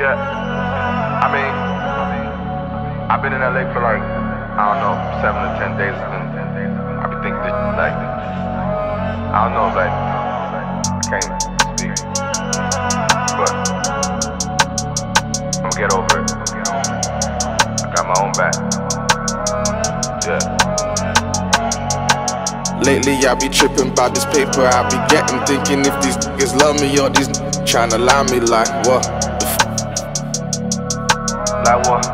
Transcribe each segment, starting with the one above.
Yeah, I mean, I've been in LA for like, I don't know, 7 to 10 days, and I be thinking this like, I don't know, like, I can't speak, but I'm gonna get over it. I got my own back. Yeah. Lately I be tripping about this paper I be getting, thinking if these niggas love me or these tryna lie me like what? Like what?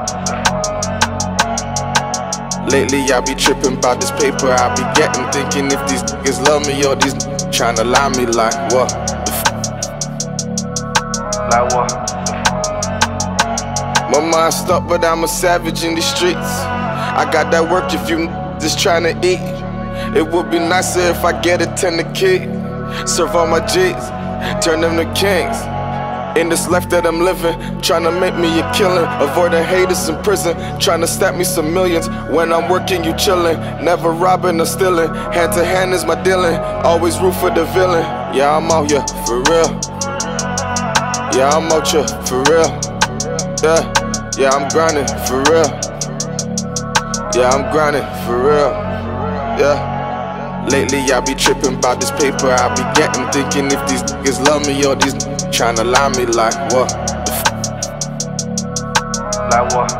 Lately I be tripping about this paper I be getting, thinking if these niggas love me or these tryna lie me like what? Like what? My mind stuck, but I'm a savage in the streets. I got that work if you just tryna eat. It would be nicer if I get a 10 to kid. Serve all my G's, turn them to kings. In this life that I'm living, tryna make me a killing. Avoid the haters in prison, tryna stack me some millions. When I'm working, you chillin', never robbing or stealing. Hand to hand is my dealing, always root for the villain. Yeah, I'm out here for real. Yeah, I'm out here for real. Yeah, I'm grinding for real. Yeah, I'm grinding for real. Yeah. Lately I be tripping about this paper I be getting, thinking if these niggas love me or these tryna lie me like what? Like what?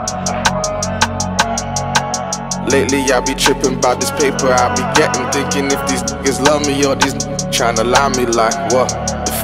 Lately I be tripping about this paper I be getting, thinking if these niggas love me or these tryna lie me like what?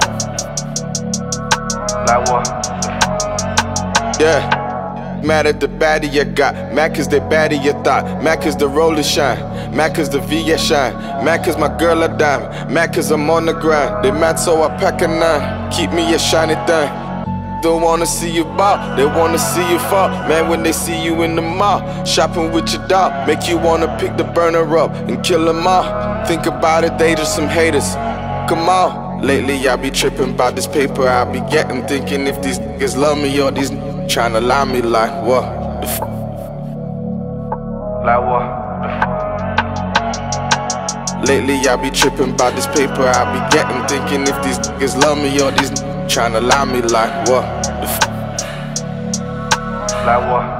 Like what? Yeah. Mad at the baddie you got, mad cause they baddie you thought, mad cause the roller shine, mad cause the VS shine, mad cause my girl a dime, mad cause I'm on the grind. They mad so I pack a 9, keep me a shiny thing. Don't wanna see you ball, they wanna see you fall. Man, when they see you in the mall, shopping with your dog, make you wanna pick the burner up and kill them all. Think about it, they just some haters, come on. Lately I be tripping about this paper I be getting, thinking if these niggas love me or these tryna lie me like what? Like what? Lately I be tripping about this paper I be getting, thinking if these niggas love me or these tryna lie me like what? Like what?